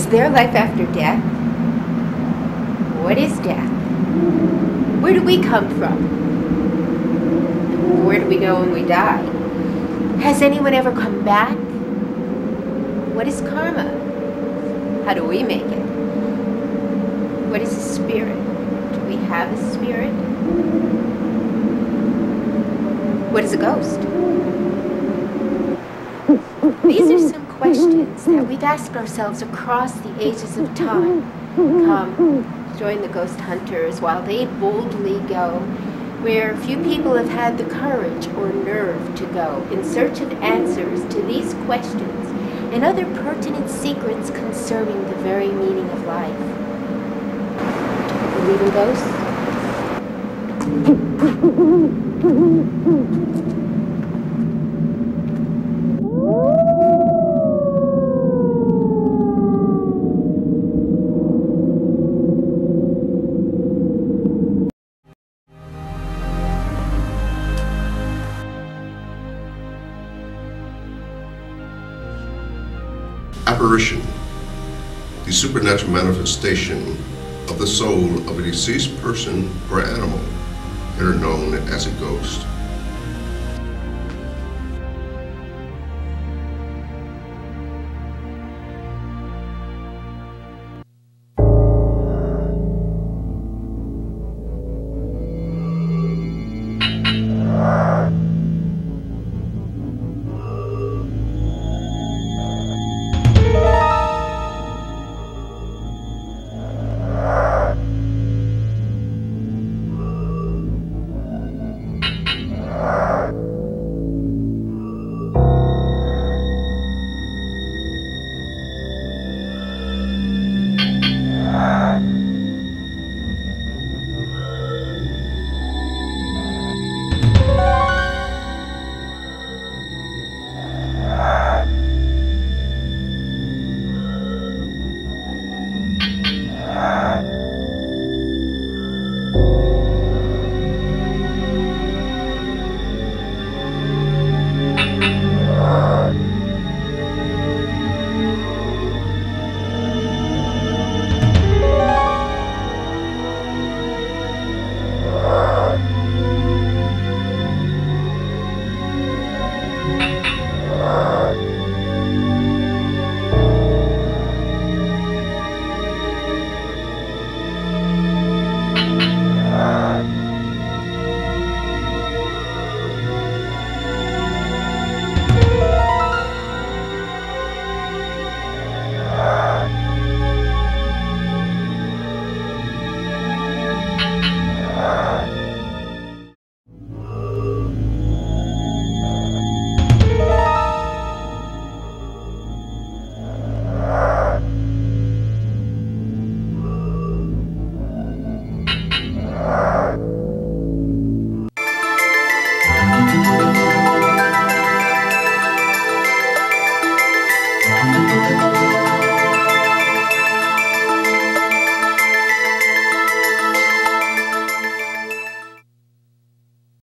Is there life after death? What is death? Where do we come from? Where do we go when we die? Has anyone ever come back? What is karma? How do we make it? What is a spirit? Do we have a spirit? What is a ghost? These are some questions that we've asked ourselves across the ages of time. Come, join the ghost hunters while they boldly go where few people have had the courage or nerve to go in search of answers to these questions and other pertinent secrets concerning the very meaning of life. Do you believe in ghosts? Apparition, the supernatural manifestation of the soul of a deceased person or animal, better known as a ghost.